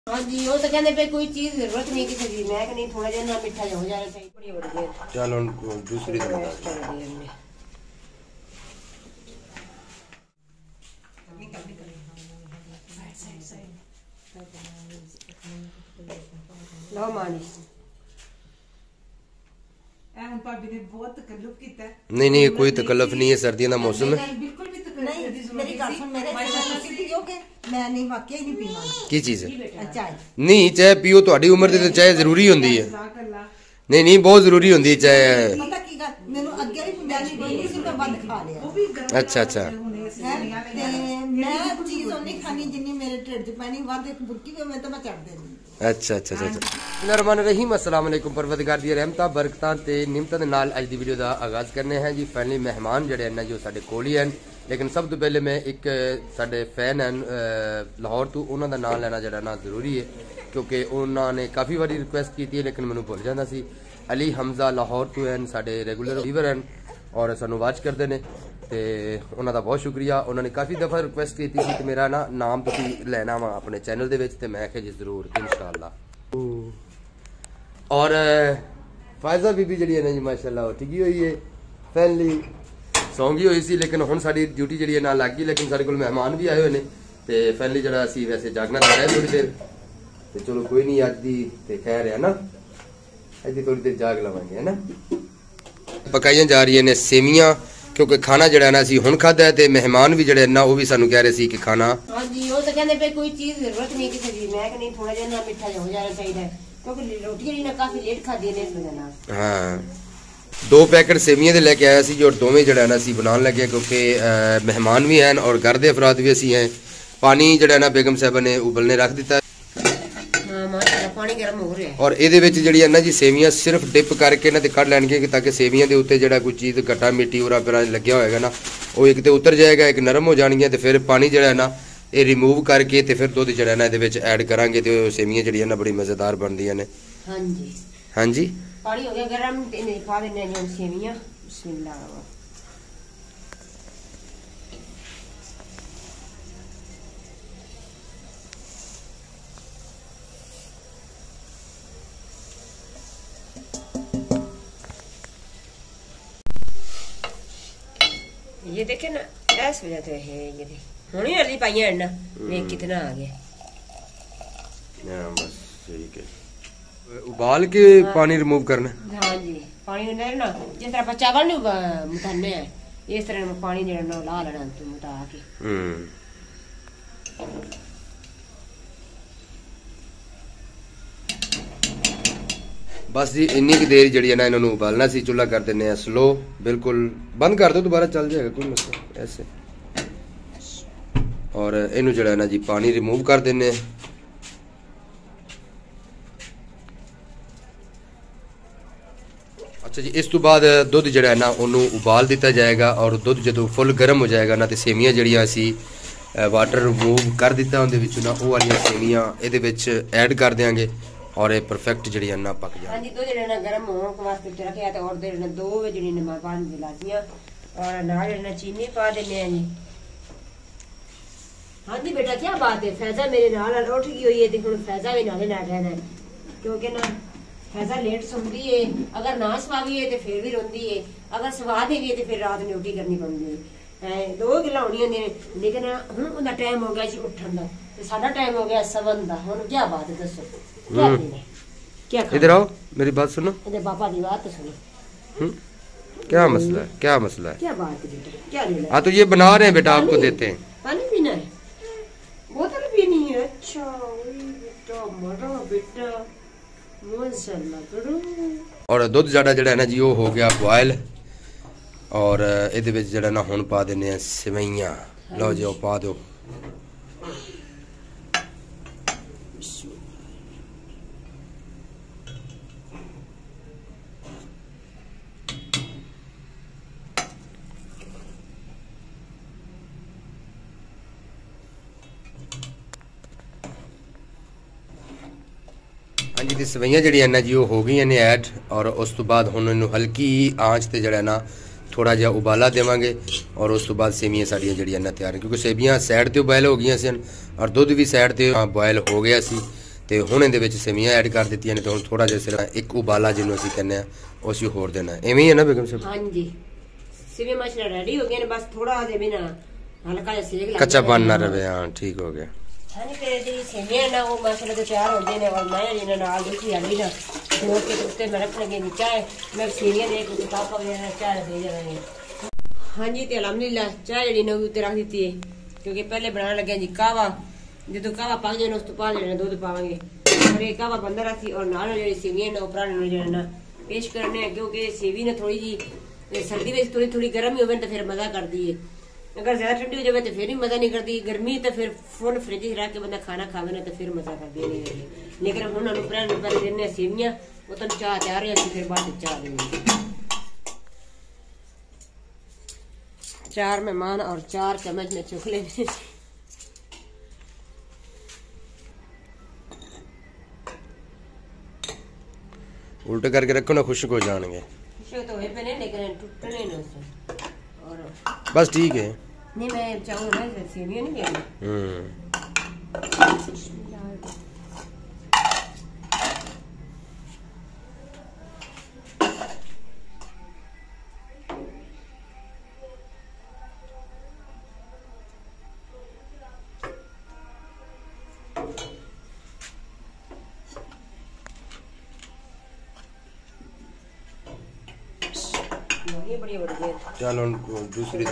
हाँ जी वो तो कहने पे कोई चीज जरूरत नहीं किसी की मैं कि नहीं थोड़ा जिहा ना मिठा हो जाना चाहिए बड़ी बढ़िया। चलो दूसरी लो मानी नहीं नहीं कोई तकल्लुफ नहीं है, सर्दियों का मौसम है। की चीज है नहीं चाय पियो, थोड़ी उम्र दी चाय जरूरी होंदी है। नहीं नहीं बहुत जरूरी होंदी है चाय। अच्छा अच्छा अच्छा अच्छा अच्छा रहमान अस्सलाम वालेकुम परवरदिगार दी रहमतां बरकतां ते निमतां दे नाल अज दी वीडियो दा आगाज़ करने हैं जी। फाइनली मेहमान जड़े हैं जो साडे कोल ही हैं, लेकिन सब तो पहले मैं एक साडे फैन हैं लाहौर तो उन्हां दा नाम लेना जड़ा ना जरूरी है, क्योंकि उन्होंने काफ़ी बारी रिक्वेस्ट की थी लेकिन मैनूं भुल जांदा सी। अली हमजा लाहौर तो हैं साडे रेगुलर व्यूवर हैं और सानू वाच करते हैं, तो उन्हों का बहुत शुक्रिया। उन्होंने काफ़ी दफ़ा रिक्वेस्ट की थी कि मेरा ना नाम तुसीं लेना वा अपने चैनल दे विच, ते मैं आख्या जी जरूर इंशाअल्लाह। और फायजा बीबी जी है ना जी माशाअल्लाह उठी हुई है, फैमिली सौंगी हुई सी लेकिन हुण साडी ड्यूटी जी ना लग गई, लेकिन साडे कोल मेहमान भी आए हुए हैं तो फैमिली जरा असीं वैसे जागना लग रहा है थोड़ी देर, तो चलो कोई नहीं अज दी ते खैर है ना, अज दी थोड़ी देर जाग लवांगे है ना। पकाइयां जा रही ने सेवियां, क्योंकि खाना जड़ा ना असीं हुण खादा है ते मेहमान भी जड़े ना वो भी सानू कह रहे सी कि खाना हां जी वो तो कहंदे पे कोई चीज जरूरत नहीं किसी की मैं कि नहीं थोड़ा जिहा ना मिठा हो जाना चाहिए, क्योंकि रोटी जी ना काफी लेट खादी ने इस वजह नाल। हां 2 पैकेट सेवियां दे लेके आया सी जो दोवें जड़ा ना असीं बनाउण लगे, क्योंकि मेहमान भी हैं और घर दे अफराद भी असीं हैं। पानी जड़ा ना बेगम साहब ने उबलने रख दिता और ये जी ना जी सेवियां सिर्फ डिप करके ना कढ़ लैणगे ताकि सेवियां के उत्ते जड़ा कोई चीज़ गट्टा मिट्टी उरा परा लग्या होएगा ना वो एक तो उतर जाएगा, एक नरम हो जाएगी, तो फिर पानी जड़ा ना ये रिमूव करके तो फिर दुध जड़ा ना ये ऐड करांगे तो सेवियां जड़ियां ना बड़ी मज़ेदार बनदियां ने। हाँ जी हाँ जी पानी हो गया गरम, पा देने सेवियां बिस्मिल्लाह। ये देखे ना ऐस वजह से है ये होनी अर्ली पाइया है ना देख कितना आ गया। बस ठीक है उबाल के पानी रिमूव करना। हाँ जी पानी ना जिस तरह आप चावल नहीं मुताने हैं इस तरह पानी जरा ना ला लेना तू मुता के। बस जी इन्नी की देर जड़ी है ना इन्होंने उबालना सी, चूल्हा कर देने हैं स्लो बिल्कुल, बंद कर दो दोबारा चल जाएगा कोई मसला ऐसे। और इनू जड़ा है ना जी पानी रिमूव कर देने। अच्छा जी इस तो बाद दुध जड़ा है ना उन्होंने उबाल दिता जाएगा और दुध जो फुल गर्म हो जाएगा ना तो सेवियां जड़ियां असी वाटर रिमूव कर दिता उहदे विचों ना वो वालियां सेवियां इहदे विच ऐड कर देंगे और ये परफेक्ट जड़ी ना पक जाए। हां जी दो जड़े ना गरम होने के वास्ते रखया ते और दे ना 2 जड़ी ने पानी मिलादियां और नाल ना चीनी पा देने हैं जी। हां जी बेटा क्या बात है, फैजा मेरे नाल उठ गई हुई है ते हुन फैजा भी नाले ना रहना है, क्योंकि ना फैजा लेट सोंदी है, अगर ना सवावी है तो फिर भी रोंदी है, अगर सवा देवी है तो फिर रात ड्यूटी करनी पड़ती है। 2 गिला होनी होंदी ने, लेकिन हुन उनका टाइम हो गया जी उठन दा ते साडा टाइम हो गया सवन दा। हुन क्या बात है दसो क्या इधर आओ मेरी बात सुनो, इधर पापा की बात सुनो। क्या मसला है, क्या मसला है, क्या बात है बेटा, क्या लेना? हाँ तो ये बना रहे हैं बेटा, आपको देते हैं। पानी पीना है, बोतल पीनी है? अच्छा बेटा मरा बेटा माशाल्लाह करो। और दुध जड़ा जड़ा है ना जी वो हो गया बॉयल और इहदे विच जड़ा ना हुण पा देने हैं सेवइयां। लो जी पा दो। हाँ जी सवैयां जड़ियां ना जी वो हो गई ने ऐड और उस तो बाद हुण इन्हूं हल्की आंच ते जड़ा ना थोड़ा जिहा उबाला देवांगे और उस तो बाद सेवियां साड़ियां जड़ियां ना तैयार, क्योंकि सेवियां साइड ते बॉयल हो गई सन और दुध भी साइड ते बॉयल हो गया सी ਤੇ ਹੁਣ ਇਹਦੇ ਵਿੱਚ ਸੇਵੀਆਂ ਐਡ ਕਰ ਦਿੱਤੀਆਂ ਨੇ ਤੇ ਹੁਣ ਥੋੜਾ ਜਿਹਾ ਸਿਰਫ ਇੱਕ ਉਬਾਲਾ ਜਿਹਨੂੰ ਅਸੀਂ ਕਹਿੰਦੇ ਆ ਉਹ ਅਸੀਂ ਹੋਰ ਦੇਣਾ ਐਵੇਂ ਹੀ ਹੈ ਨਾ ਬੇਗਮ ਸਾਹਿਬ? ਹਾਂਜੀ ਸੇਵੀਆਂ ਮਾਸ਼ਾਅੱਲਾ ਰੈਡੀ ਹੋ ਗਈਆਂ ਨੇ, ਬਸ ਥੋੜਾ ਜਿਹਾ ਵੀ ਨਾ ਹਲਕਾ ਜਿਹਾ ਸੇਕ ਲੱਗ ਕੱਚਾ ਬਣ ਨਾ ਰਵੇ। ਹਾਂ ਠੀਕ ਹੋ ਗਿਆ। ਹਾਂਜੀ ਤੇ ਜਿਹੜੀ ਸੇਵੀਆਂ ਨਾ ਉਹ ਮਾਸ਼ਾਅੱਲਾ ਤੇ ਤਿਆਰ ਹੁੰਦੇ ਨੇ ਔਰ ਮੈਂ ਇਹਨਾਂ ਨਾਲ ਦੂਸਰੀ ਆਲੀ ਨਾ ਦੋ ਕੇ ਉੱਤੇ ਮੈਂ ਰੱਖ ਲਗੇ ਨੀ ਚਾਹ ਮੈਂ ਸੇਵੀਆਂ ਦੇ ਇੱਕ ਕੱਪ ਵਗੈਰਾ ਚਾਹ ਦੇ ਜਾਵਾਂਗੇ। ਹਾਂਜੀ ਤੇ ਅਲਹਮਦੁਲਿਲਾ ਚਾਹ ਜਿਹੜੀ ਨਾ ਉੱਤੇ ਰੱਖ ਦਿੱਤੀ ਹੈ ਕਿਉਂਕਿ ਪਹਿਲੇ ਬਣਾਉਣ ਲੱਗਿਆ ਜੀ ਕਾਵਾ। ਜਦੋਂ ਕਾਵਾ ਪੱਕ ਜਾਏ ਉਸ ਤੋਂ ਬਾਅਦ ਜਿਹੜਾ ਦੁੱਧ ਪਾਵਾਂਗੇ ਔਰ ਇਹ ਕਾਵਾ ਬੰਦਾ ਰੱਖੀ ਔਰ ਨਾਲ ਜਿਹੜੀ ਸੇਵੀਆਂ ਨਾ ਉਪਰਾਂ ਨੂੰ ਜਿਹੜਾ ਨਾ ਪੇਸ਼ ਕਰਨੇ ਕਿਉਂਕਿ ਸੇਵੀ ਨਾ ਥੋੜੀ ਜੀ सर्दी में थोड़ी थोड़ी गर्म ही हो तो फिर मजा करती है, अगर ज्यादा ठंडी हो जाए तो फिर भी मजा नहीं करती। गर्मी तो फिर फुल फ्रिज रख के बंदा खाना खावे ना तो फिर मजा करती नहीं है। लेकिन हम पहले देने सेवियां वो तो चाह तैयार है फिर बाद चाह देंगे। 4 मेहमान और 4 चम्मच में चुख लेंगे। उल्टे करके रखो ना खुश्क हो जाएंगे। तो है लेकिन टूटने ना और बस ठीक है। नहीं मैं चाहूँगा ना सेवियां नहीं देंगे। चलो दूसरी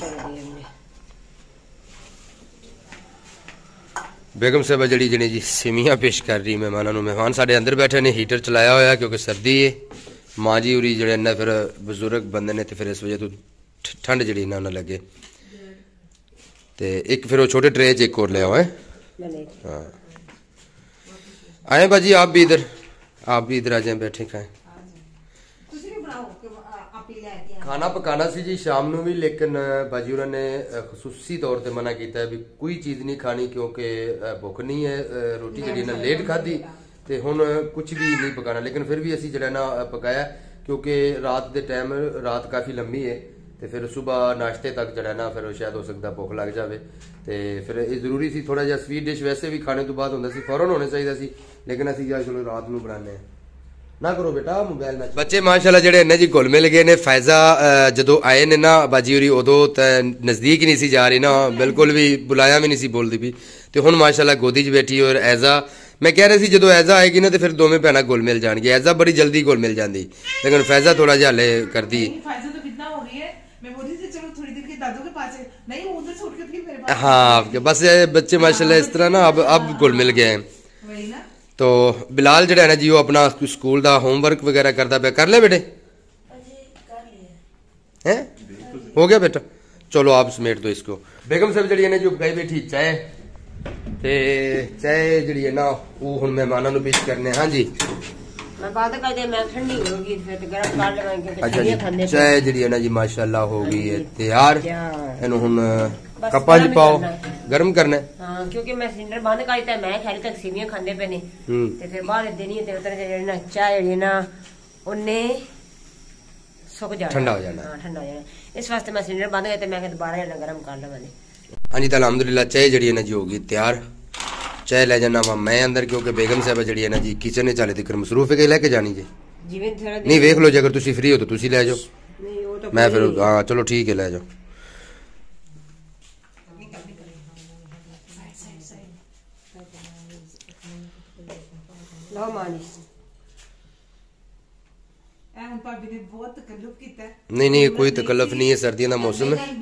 बेगम साहब जी जी जी सेवियां पेश कर रही मेहमानों। मेहमान साढ़े अंदर बैठे ने, हीटर चलाया होया क्योंकि सर्दी है। माँ जी उरी जड़े इन्ना फिर बजुर्ग बंदे ने तो फिर इस वजह तो ठंड जी ना लगे तो एक फिर वो छोटे ट्रे च एक और ले आओ है। हाँ आए बाजी आप भी इधर आ जाए बैठे खाएं। खाना पकाना सी जी शाम नू भी, लेकिन बाजी उन्होंने खसूसी तौर पर मना किया भी कोई चीज़ नहीं खानी क्योंकि भुख नहीं है। रोटी जी ना लेट खाधी तो हुण कुछ भी नहीं पकाना, लेकिन फिर भी असी जरा ना पकाया क्योंकि रात के टाइम रात काफ़ी लंबी है तो फिर सुबह नाश्ते तक जरा ना फिर शायद हो सकता भुख लग जाए तो फिर ये जरूरी सी थोड़ा जिहा स्वीट डिश वैसे भी खाने तो बाद होंदा सी फौरन होने चाहिए सी, लेकिन असी चलो रात नू बनाने ना करो बेटा मोबाइल में। बच्चे माशाल्लाह जेडे ने जी घुल मिल गए ने। फैजा जदों आए ने ना बाजी होरी उदों ते नजदीक ही नहीं सी जा रही ना, बिल्कुल भी बुलाया भी नहीं सी बोलदी भी तो हुण माशाल्लाह गोदी च बैठी। और ऐजा मैं कह रहा सी जदों ऐजा आएगी ना तो फिर दोवें भैणां घुल मिल जाणगी। ऐजा बड़ी जल्दी घुल मिल जाती लेकिन फैजा थोड़ा जिहा हले करदी। हाँ बस बच्चे माशाल्लाह इस तरह ना अब घुल मिल गए हैं। तो बिलाल जड़ा है ना जी वो अपना स्कूल का होमवर्क वगैरह करता पे कर ले बेटे हैं हो गया बेटा। चलो आप समेट दो इसको। बेगम साहब जड़ी है ना जो गई बैठी चाय ते चाय जड़ी है ना वो हुण मेहमानां नूं पेश करने। हाँ जी मैं बात करदे मैं ठंडी होगी फिर तो गरम कर लेवांगे। अच्छा जी चाय जड़ी है ना जी माशाल्लाह हो गई है तैयार। इन्हू हुण कप्पा च पाओ गर्म करना है। हाँ क्योंकि मैं सिलेंडर बंद कर दिता, मैं खैर तक सेवियां खांदे पे ने ते फिर बाद देनी है ते उतर जेड़ी ना चाय जेड़ी ना उन्ने सुक जाना ठंडा हो जाना। हां ठंडा हो जाना, इस वास्ते मैं सिलेंडर बंद करते मैं दोबारा जेड़ा गरम कर लवांगे। हाँ जी तो अल्हम्दुलिल्लाह चाय जड़ी है ना जी होगी तैयार। चाय ले जाना वा मैं अंदर क्योंकि बेगम साहब जड़ी है ना जी किचन में चाले तक मसरूफ है कि लेके जानी जी जिवें थोड़ा नहीं वेख लो जे अगर तुसी फ्री हो तो तुसी ले जाओ। नहीं वो तो मैं फिर हाँ चलो ठीक है ले जाओ। लो मानी नहीं नहीं कोई तकल्लुफ नहीं है, सर्दियों का मौसम है।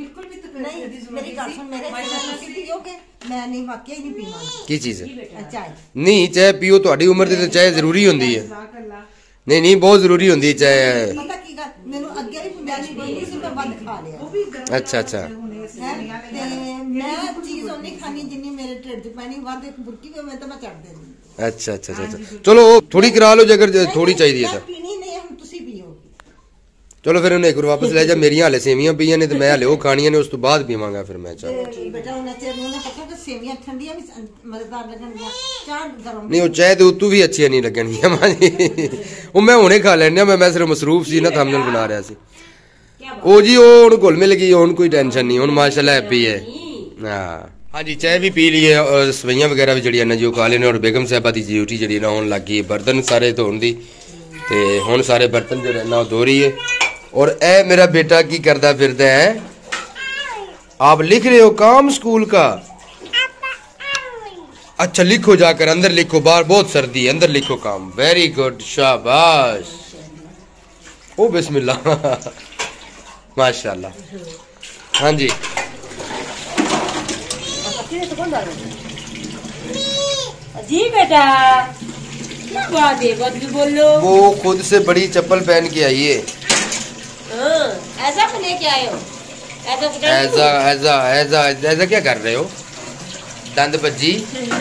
की चीज है नहीं चाय पियो थोड़ी उम्र दी चाय जरूरी होंदी है। नहीं नहीं बहुत जरूरी होंदी है चाय। अच्छा अच्छा अच्छा अच्छा अच्छा चलो थोड़ी करा लो अगर थोड़ी चाहिए था चलो फिर उन्हें एक वापस ले जा। मेरी हाले सेवियां पी ने तो मैं हाले वो खानियां ने उस तो बाद पीवांगा फिर मैं चाय। नहीं वो चाय तो उतू भी अच्छी नहीं लगनियां वो मैं हुणे खा लेने मैं सिर्फ मसरूफ सी ना थंबनेल बना रहा सी। ओ जी वो हुण घुल मिल गई हुण कोई टेंशन नहीं हुण माशाल्लाह हैप्पी है। हाँ हाँ जी, चाय भी पी ली है और सवैयां वगैरह भी जड़ी जी खा लेने और बेगम साहबा की ड्यूटी जी होने लग गई बर्तन सारे धोने की ते हुण सारे बर्तन जो ना धो रही है। और ए मेरा बेटा की करदा फिरदा है? आप लिख रहे हो काम स्कूल का? अच्छा लिखो, जाकर अंदर लिखो, बाहर बहुत सर्दी है, अंदर लिखो काम। वेरी गुड, शाबाश। ओ बिस्मिल्लाह माशाल्लाह। हाँ जी जी बेटा, क्या बात है, बात भी बोलो। वो खुद से बड़ी चप्पल पहन के आई है। ऐसा तो लेके आए हो? ऐसा ऐसा ऐसा ऐसा क्या कर रहे हो? दंद बज्जी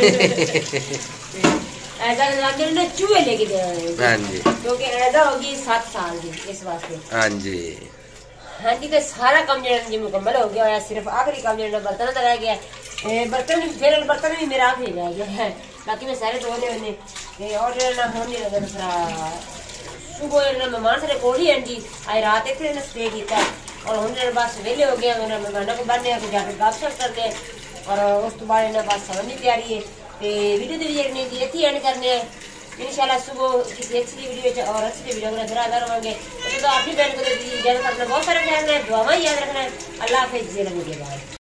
ऐसा चूहे लेके दे रहे हैं। हाँ जी, क्योंकि ऐसा होगी 7 साल की, इस वास्ते। हाँ जी। हाँ जी, तो सारा काम जो मुकम्मल हो गया है, सिर्फ आखिरी काम जो बर्तन का रह गया है। बर्तन भी मेरा आखिरी रह गया है, बाकी मैं सारे धोने होने और ना होने लगा। सुबह मेहमान सारे कोल ही जी आज रात इतने स्टे किया और हमने बस वेले हो गया, मेहमानों को बनने जाकर गपशप करते हैं और उस तो बाद बस सोने की तैयारी है। तो वीडियो भी देखने की इतनी एंड करने हैं इंशाल्लाह। सुबह किसी अच्छी वीडियो और अच्छी वीडियो में फिर हाजिर होंगे। तो आप भी बहन को इजाजत, अपना बहुत सारा ख्याल रखना है, दुआएं याद रखना है। अल्लाह हाफिज़।